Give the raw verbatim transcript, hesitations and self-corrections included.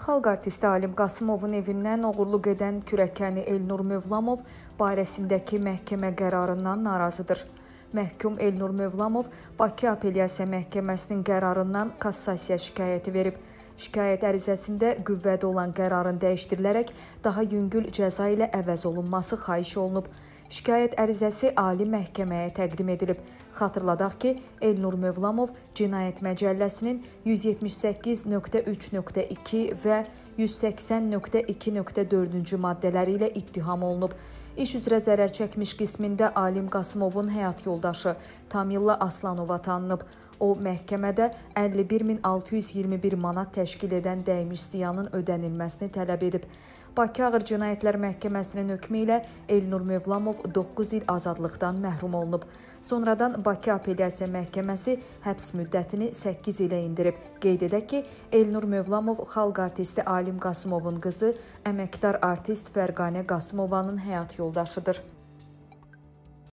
Xalq artisti Alim Qasımovun evindən oğurluq edən kürəkəni Elnur Mövlamov barəsindəki məhkəmə qərarından narazıdır. Məhkum Elnur Mövlamov Bakı Apellyasiya Məhkəməsinin qərarından kassasiya şikayəti verib. Şikayət ərizəsində qüvvədə olan qərarın dəyişdirilərək daha yüngül cəza ilə əvəz olunması xahiş olunub. Şikayət ərizəsi Ali Məhkəməyə təqdim edilib. Xatırladaq ki, Elnur Mövlamov Cinayət Məcəlləsinin yüz yetmiş səkkiz nöqtə üç nöqtə iki və yüz səksən nöqtə iki nöqtə dördüncü maddələri ilə ittiham olunub. İş üzrə zərər çəkmiş qismində Alim Qasımovun həyat yoldaşı Tamilla Aslanova tanınıb. O, məhkəmədə əlli bir min altı yüz iyirmi bir manat təşkil edən dəymiş ziyanın ödənilməsini tələb edib. Bakı Ağır Cinayətlər Məhkəməsinin hökmü ilə Elnur Mövlamov doqquz il azadlıqdan məhrum olunub. Sonradan Bakı Apellyasiya Məhkəməsi həbs müddətini səkkiz ilə indirib. Qeyd edək ki, Elnur Mövlamov xalq artisti Alim Qasımovun qızı, əməkdar artist Fərqanə Qasımovanın həyat yoldaşıdır.